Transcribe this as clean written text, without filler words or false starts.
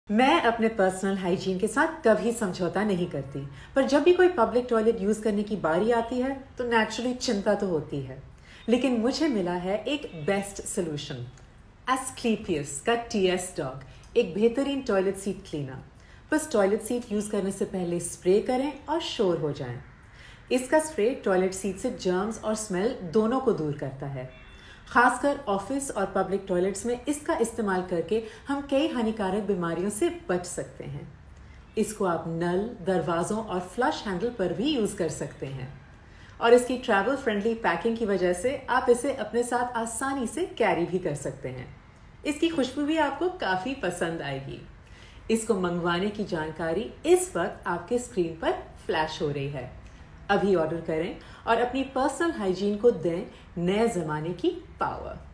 मैं अपने personal hygiene के साथ कभी समझौता नहीं करती, पर जब भी कोई पब्लिक टॉयलेट यूज करने की बारी आती है तो नेचुरली चिंता तो होती है। लेकिन मुझे मिला है एक बेस्ट सोल्यूशन, एस्क्लेपियस का टीएस डॉग, एक बेहतरीन टॉयलेट सीट क्लीनर। बस टॉयलेट सीट यूज करने से पहले स्प्रे करें और श्योर हो जाएं। इसका स्प्रे टॉयलेट सीट से जर्म्स और स्मेल दोनों को दूर करता है। खासकर ऑफिस और पब्लिक टॉयलेट्स में इसका इस्तेमाल करके हम कई हानिकारक बीमारियों से बच सकते हैं। इसको आप नल, दरवाज़ों और फ्लश हैंडल पर भी यूज़ कर सकते हैं। और इसकी ट्रैवल फ्रेंडली पैकिंग की वजह से आप इसे अपने साथ आसानी से कैरी भी कर सकते हैं। इसकी खुशबू भी आपको काफ़ी पसंद आएगी। इसको मंगवाने की जानकारी इस वक्त आपके स्क्रीन पर फ्लैश हो रही है। अभी ऑर्डर करें और अपनी पर्सनल हाइजीन को दें नए ज़माने की पावर।